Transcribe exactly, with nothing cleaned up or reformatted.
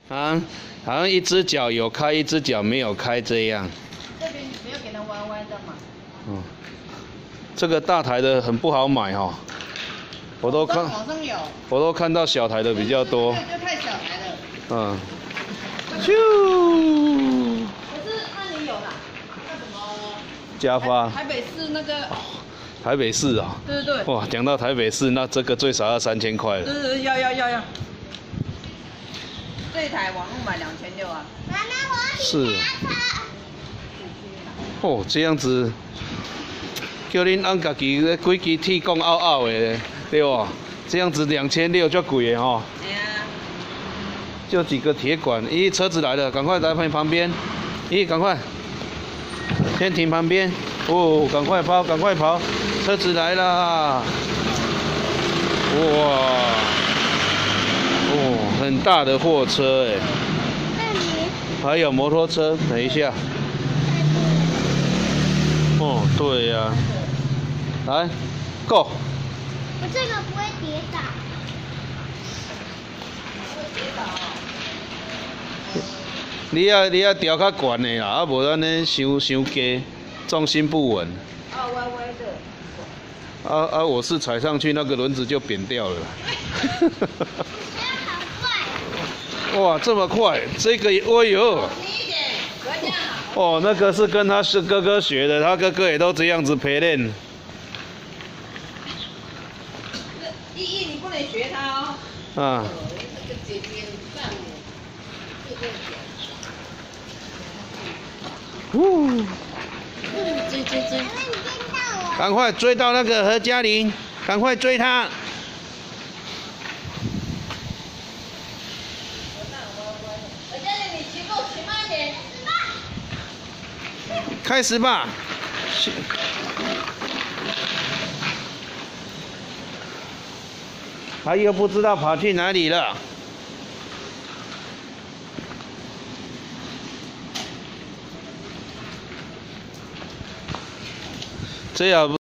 啊，好像一只脚有开，一只脚没有开这样。 这边没有给它弯弯的嘛。 嗯，这个大台的很不好买哈、哦，我都看， 网上有， 我都看到小台的比较多。 这就太小台了。 嗯。咻。 可是那里有啦，那什么？ 加发。 台北市那个。 台北市啊。 对对对。 哇，讲到台北市，那这个最少要三千块了。 对对，要要要要。这一台网络买两千六啊。妈妈，我是。哦，这样子，叫恁按家己的几支铁讲拗拗的，对吧？这样子两千六就贵的吼。哎呀。就几个铁管，咦，车子来了，赶快来旁旁边，咦，赶快，先停旁边，哦，赶快跑，赶快跑，车子来啦！哇，哦，很大的货车哎。那你？还有摩托车，等一下。哦，对呀、啊，来 ，Go。 我这个不会跌倒。 你要你要调较悬的啦，啊无安尼伤伤低，重心不稳。 啊，歪歪的。 啊啊！我是踩上去，那个轮子就扁掉了。哇，这么快！这个，哦呦。哦，那个是跟他是哥哥学的，他哥哥也都这样子陪练。 依依，你不能学他哦。 啊。 这个姐姐很棒呜。 追追追！ 赶快追到那个何嘉玲，赶快追他。 何嘉玲，你骑够骑慢一点。 开始吧。他又不知道跑去哪里了。这样。